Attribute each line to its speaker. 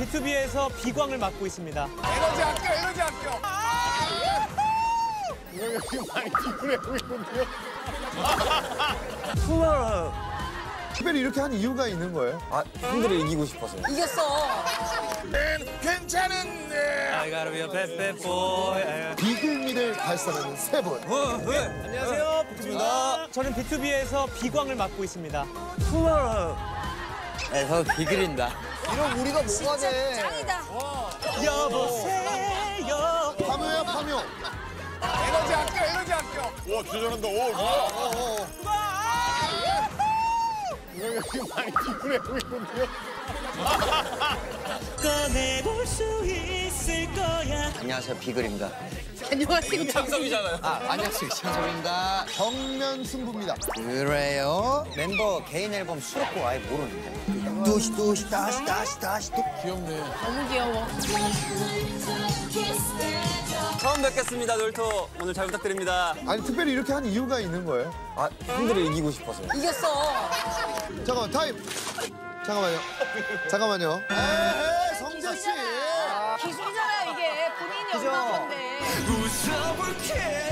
Speaker 1: B2B에서 비광을 맡고 있습니다.
Speaker 2: 에너지 아껴, 에너지 아껴. 이거 여기 많이 피곤해하고 있는데요?
Speaker 3: 특별히 이렇게 한 이유가 있는 거예요?
Speaker 4: 아, 형들을 이기고 싶어서.
Speaker 5: 이겼어.
Speaker 2: 괜찮은데.
Speaker 1: I gotta be a bad bad boy.
Speaker 3: 비글미를 발산하는 세 분.
Speaker 1: 안녕하세요, B2B입니다. 저는 B2B에서 비광을 맡고 있습니다.
Speaker 4: 네, 저 비글입니다.
Speaker 2: 이런 우리가 뭐가 돼?
Speaker 5: 짱이다.
Speaker 1: 여보세요.
Speaker 3: 파묘야, 파묘.
Speaker 2: 에너지 아껴, 에너지 아껴. 와, 주저한다. 오, 뭐야? 이거 여기 많이 피곤해하고 있는데요?
Speaker 1: 꺼내볼 수 있을 거야.
Speaker 4: 안녕하세요, 비글입니다.
Speaker 5: 안녕하세요.
Speaker 1: 창섭이잖아요.
Speaker 4: 안녕하세요, 창섭입니다.
Speaker 3: 정면 승부입니다.
Speaker 4: 그래요? 멤버 개인 앨범 수록곡 아예 모르는데. 뚜시 다시 또.
Speaker 5: 너무 귀여워.
Speaker 6: 처음 뵙겠습니다, 놀토. 오늘 잘 부탁드립니다.
Speaker 3: 아니, 특별히 이렇게 한 이유가 있는 거예요?
Speaker 4: 아, 형들을 이기고 싶어서.
Speaker 5: 이겼어.
Speaker 3: 잠깐만, 타임. 잠깐만요. 에헤, 성재 씨.
Speaker 5: 기술이잖아요, 이게. 본인이 연구한 건데.
Speaker 1: 웃어볼게.